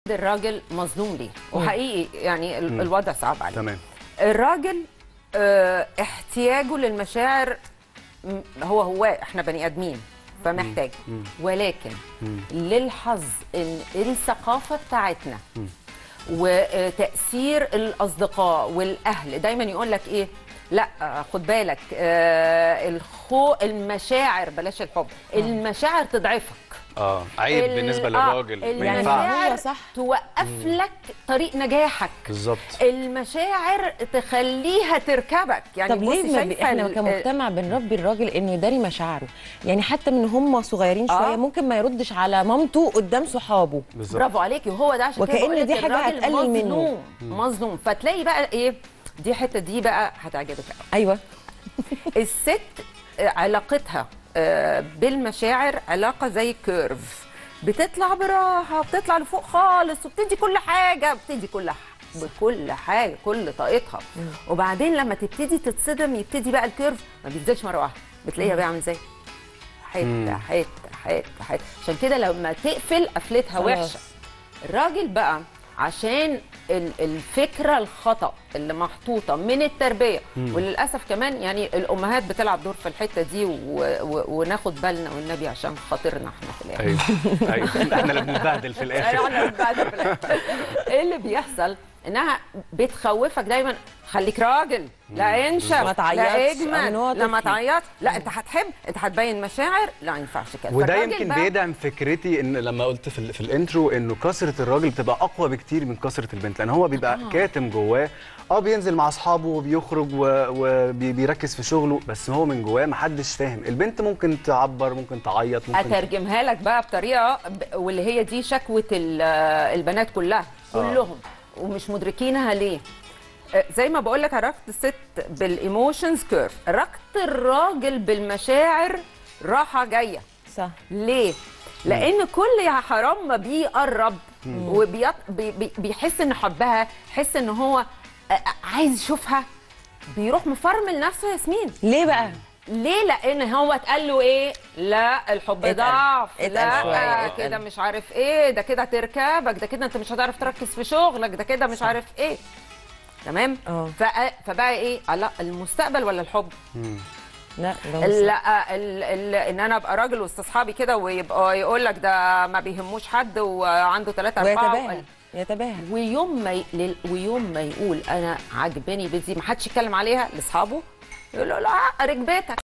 الراجل مظلوم ليه؟ وحقيقي يعني الوضع صعب عليه. تمام. الراجل احتياجه للمشاعر هو احنا بني ادمين فمحتاج، ولكن للحظ ان الثقافه بتاعتنا وتاثير الاصدقاء والاهل دايما يقول لك ايه؟ لا خد بالك، المشاعر بلاش الحب، المشاعر تضعفك. عيب بالنسبه للراجل، ما ينفعش. المشاعر توقف لك طريق نجاحك بالظبط. المشاعر تخليها تركبك. يعني طب ليه احنا كمجتمع بنربي الراجل انه يداري مشاعره؟ يعني حتى من هم صغيرين شويه ممكن ما يردش على مامته قدام صحابه. برافو عليكي. وهو ده عشان وكأن دي حاجه هتقلل منه. مظلوم. فتلاقي بقى ايه دي الحته دي بقى هتعجبك. ايوه. الست علاقتها بالمشاعر علاقه زي كيرف، بتطلع براحه، بتطلع لفوق خالص، وبتدي كل حاجه، بتدي بكل حاجه، كل طاقتها. وبعدين لما تبتدي تتصدم يبتدي بقى الكيرف ما بينزلش مره واحده، بتلاقيها بقى عامل ازاي؟ حته حته حته حته. عشان كده لما تقفل قفلتها وحشه. الراجل بقى عشان الفكره الخطا اللي محطوطه من التربيه، وللاسف كمان يعني الامهات بتلعب دور في الحته دي، وناخد بالنا والنبي عشان خاطرنا احنا في الاخر. ايوه احنا اللي بنتبهدل في الاخر. احنا اللي بنتبهدل في الاخر. ايه اللي بيحصل؟ انها بتخوفك دايما، خليك راجل، لا انشف، لا اجمل، لا ما تعيطش، لا انت هتحب، انت هتبين مشاعر، لا ما ينفعش كده. وده يمكن بيدعم فكرتي ان لما قلت في الانترو انه كسره الراجل بتبقى اقوى بكتير من كسره البنت، لان هو بيبقى كاتم جواه، بينزل مع اصحابه وبيخرج وبيركز في شغله، بس هو من جواه محدش فاهم. البنت ممكن تعبر، ممكن تعيط، ممكن اترجمها لك بقى بطريقه، واللي هي دي شكوى البنات كلها كلهم ومش مدركينها ليه. زي ما بقول لك، علاقه الست بالايموشنز كيرف، علاقه الراجل بالمشاعر راحه جايه. صح. ليه؟ لان كل يا حرام ما بيقرب وبيحس ان حبها، يحس ان هو عايز يشوفها، بيروح مفرمل نفسه. ياسمين ليه بقى؟ ليه؟ لان هو اتقال له ايه؟ لا الحب ضعف، لا كده مش عارف ايه، ده كده هتركبك، ده كده انت مش هتعرف تركز في شغلك، ده كده مش عارف ايه. تمام. فبقى ايه؟ لا المستقبل ولا الحب؟ لا ان انا ابقى راجل وسط اصحابي كده ويبقى يقول لك ده ما بيهموش حد وعنده 3 4 يتباهى. ويوم ما يقول انا عجباني بنتي، ما حدش يتكلم عليها لاصحابه، يقول له لا ركبتك.